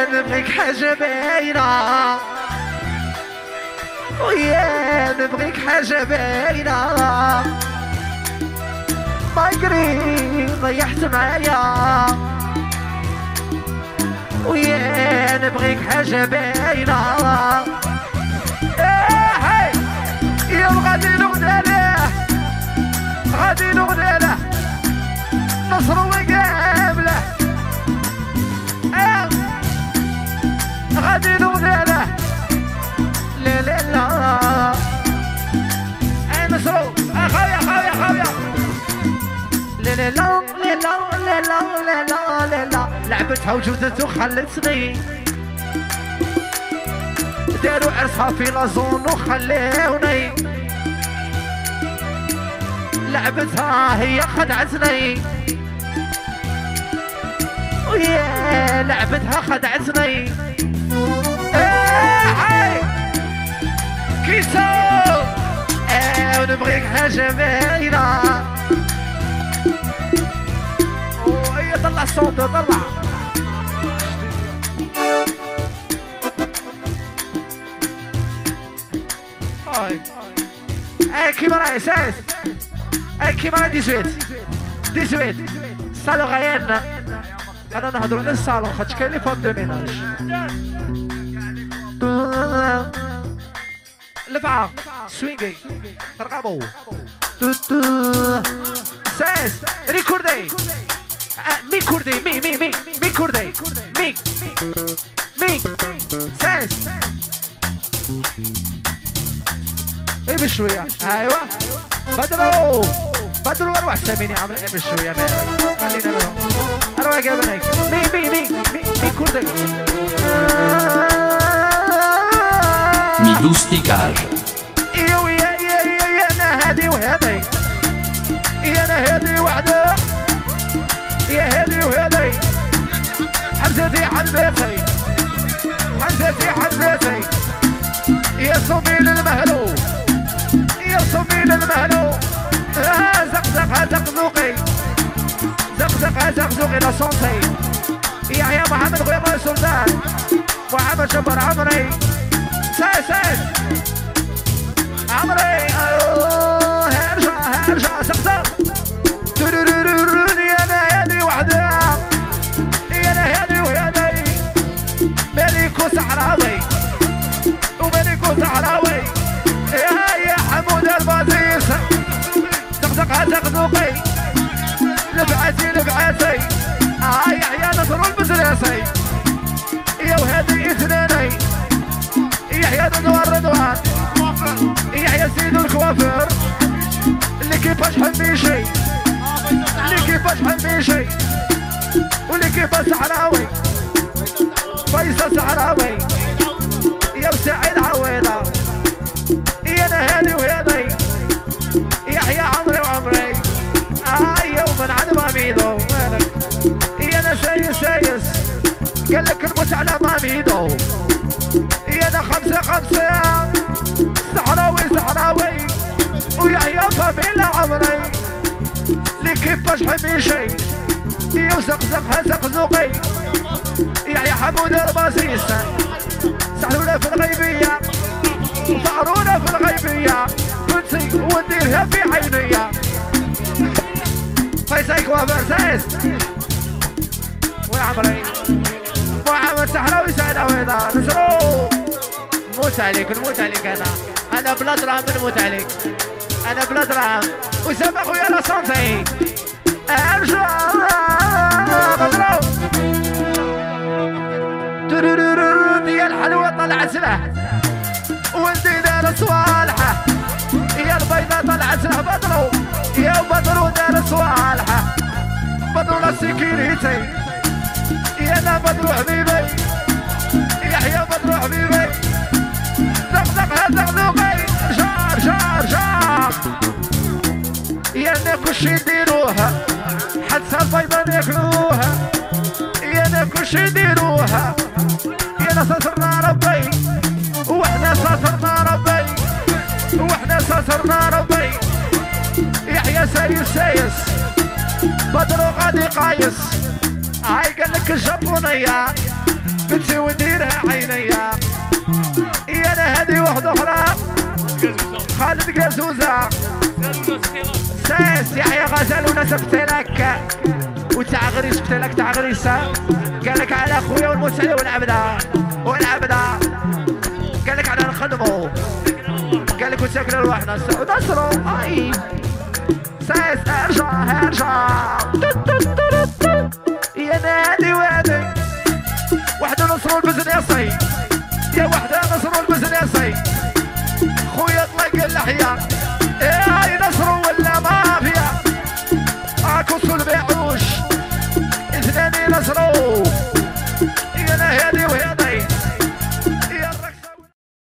نبغيك حاجة باينة ويا نبغيك حاجة باينة مايقري ضيحت معايا ويا نبغيك حاجة باينة يا غادي نغداله غادي نغداله نصر وقابله غادي نغداله لا لا لا نصرو خويا خويا خويا لا لا لا لا لا لا لا لا لا لعبتها وجودته خلتني داروا عرسها في لازون وخلوني لعبتها هي خدعتني ويا لعبتها خدعتني كيسو ونبغيك حاجة باينة وهي طلع صوته طلع كيما راه اساس كيما راه 18 صالو غيرنا انا نهضروا على الصالون خاطش كاين لي فام دو ميناج لفعه سوينغي ترقبوا ساس ريكوردي مي كوردي مي كوردي مي ساس ايه بشويه ايوه بدروا اروح ساميني عامل ايه بشويه خلينا نروح اروح قبلك مي كوردي ميدوستيكار يا انا هادي وهادي يا انا هادي وحده يا هادي وهادي حمزتي حمزتي حمزتي حمزتي يا صميل المهلو يا صميل المهلو زقزقها زقزوقي زقزقها زقزوقي لا سونتي يحيى محمد غير سلطان محمد جبر عمري ساس عمري هرجع زقزق يا انا هادي وحدها يا انا هادي وهادي ملك وصحراوي وملك وصحراوي يا حمود البازيس زقزقها زقزوقي لبعاتي يحيى نصر البزراسي يا وهادي اثناني يحيى رضوان يحيى سيد الكوافير اللي كيفاش حميشي اللي كيفاش حميشي واللي كيفاش صحراوي فيصل صحراوي يا وسعيد عويضة يا انا هادي وهادي يحيى عمري وعمري يوم عن ماميدو يا انا سايس قال لك الموت على ماميدو يا انا 5 صحراوي ويحيى فاميلا عمري اللي كيفاش حميشي يا وزقزقها زقزوقي يحيى حمود البازيس سحلونا في الغيبية وفعرونا في الغيبية بنتي ونديرها في عينيا فيسايك وفرساس وعمري محمد صحراوي سعد عويضة نصرو نموت عليك انا بلا دراهم نموت عليك انا بلا دراهم وسامح خويا لا سونتي ارجع مضروب يا الحلوة طلعت له وانتي دار صوالحه يا البيضة طلعت له بدرو يا بدرو دار صوالحه بدرو للسكينيتي يا انا بدرو حبيبي يحيى بدرو حبيبي زقزقها زقزوقي جار يا انا كلشي نديروها حتى البيضة ناكلوها يا انا كلشي نديروها يا انا سترنا ربي واحنا سترنا ربي واحنا سترنا ربي يحيى سايس بدرو غادي قايس هاي قال لك الجابونية بنتي وندير عينيا. يا انا هذه واحدة اخرى خالد قازوزة ساس يحيى غزال ونسبت لك وتاع غريس جبت لك تاع غريسة. قال لك على خويا والمسعدة والعبدة قال لك على نخدمو قال لك وساكنة لوحنا ونصرو اي ساس ارجع يا نادي وادي وحده نصرو البزنيصي يا وحده نصرو البزنيصي خويا طلق اللحية